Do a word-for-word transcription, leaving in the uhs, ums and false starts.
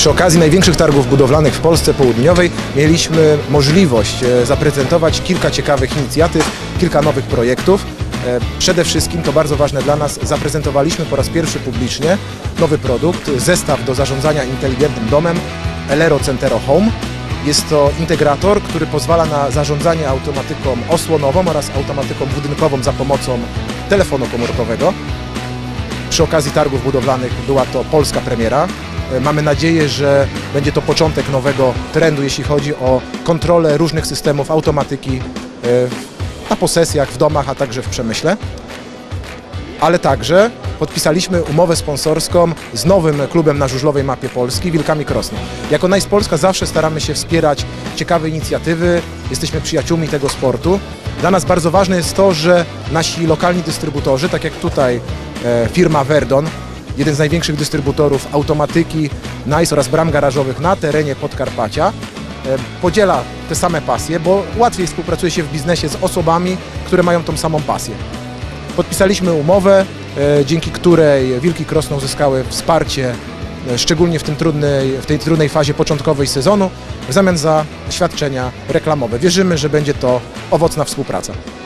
Przy okazji największych targów budowlanych w Polsce Południowej mieliśmy możliwość zaprezentować kilka ciekawych inicjatyw, kilka nowych projektów. Przede wszystkim, to bardzo ważne dla nas, zaprezentowaliśmy po raz pierwszy publicznie nowy produkt, zestaw do zarządzania inteligentnym domem Elero Centero Home. Jest to integrator, który pozwala na zarządzanie automatyką osłonową oraz automatyką budynkową za pomocą telefonu komórkowego. Przy okazji targów budowlanych była to polska premiera. Mamy nadzieję, że będzie to początek nowego trendu, jeśli chodzi o kontrolę różnych systemów automatyki na posesjach, w domach, a także w przemyśle. Ale także podpisaliśmy umowę sponsorską z nowym klubem na żużlowej mapie Polski, Wilkami Krosno. Jako Nice Polska zawsze staramy się wspierać ciekawe inicjatywy, jesteśmy przyjaciółmi tego sportu. Dla nas bardzo ważne jest to, że nasi lokalni dystrybutorzy, tak jak tutaj e, firma Verdon, jeden z największych dystrybutorów automatyki Nice oraz bram garażowych na terenie Podkarpacia, e, podziela te same pasje, bo łatwiej współpracuje się w biznesie z osobami, które mają tą samą pasję. Podpisaliśmy umowę, e, dzięki której Wilki Krosno uzyskały wsparcie, e, szczególnie w, tym trudnej, w tej trudnej fazie początkowej sezonu, w zamian za świadczenia reklamowe. Wierzymy, że będzie to owocna współpraca.